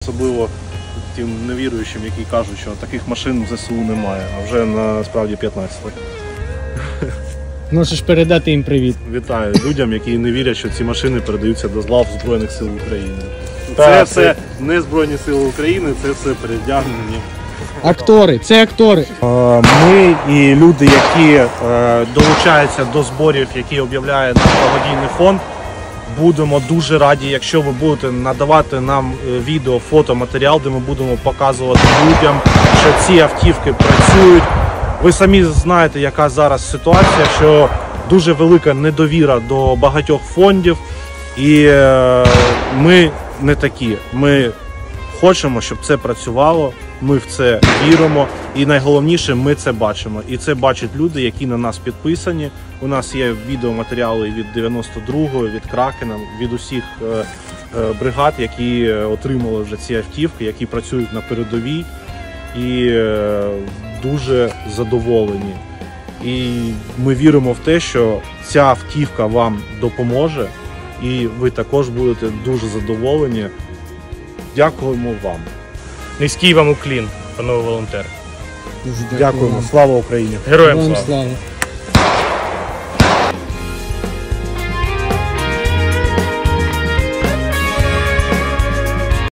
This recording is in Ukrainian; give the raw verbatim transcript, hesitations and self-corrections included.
особливо тим невіруючим, які кажуть, що таких машин в ЗСУ немає, а вже насправді п'ятнадцять. Можеш передати їм привіт. Вітаю людям, які не вірять, що ці машини передаються до лав Збройних сил України. Та, Це це- все не Збройні Сили України, це все передягнені. Актори, це актори. Ми і люди, які е, долучаються до зборів, які об'являє наш благодійний фонд, будемо дуже раді, якщо ви будете надавати нам е, відео, фото, матеріал, де ми будемо показувати людям, що ці автівки працюють. Ви самі знаєте, яка зараз ситуація, що дуже велика недовіра до багатьох фондів, і е, ми не такі. Ми хочемо, щоб це працювало, ми в це віримо, і найголовніше, ми це бачимо. І це бачать люди, які на нас підписані. У нас є відеоматеріали від дев'яносто другого, від Кракена, від усіх е, е, бригад, які отримали вже ці автівки, які працюють на передовій і е, дуже задоволені. І ми віримо в те, що ця автівка вам допоможе, і ви також будете дуже задоволені. Дякуємо вам. Низький вам уклін, панове волонтери. Дуже Дякуємо. Слава Україні! Героям Вам слава! слава.